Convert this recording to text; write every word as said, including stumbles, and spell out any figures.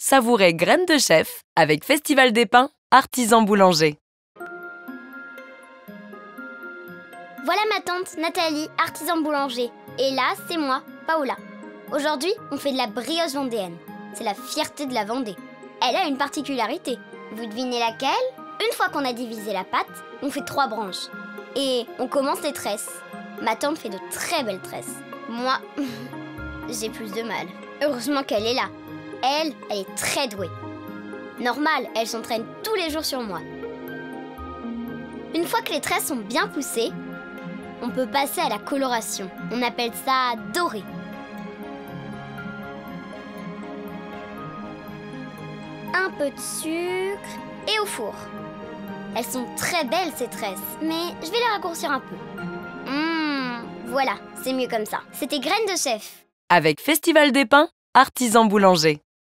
Savourez Graines de chef avec Festival des Pains, artisan boulanger. Voilà ma tante Nathalie, artisan boulanger. Et là, c'est moi, Paola. Aujourd'hui, on fait de la brioche vendéenne. C'est la fierté de la Vendée. Elle a une particularité. Vous devinez laquelle? Une fois qu'on a divisé la pâte, on fait trois branches. Et on commence les tresses. Ma tante fait de très belles tresses. Moi, j'ai plus de mal. Heureusement qu'elle est là. Elle, elle est très douée. Normal, elle s'entraîne tous les jours sur moi. Une fois que les tresses sont bien poussées, on peut passer à la coloration. On appelle ça doré. Un peu de sucre et au four. Elles sont très belles ces tresses, mais je vais les raccourcir un peu. Mmh, voilà, c'est mieux comme ça. C'était Graines de chef. Avec Festival des Pains, artisan boulanger.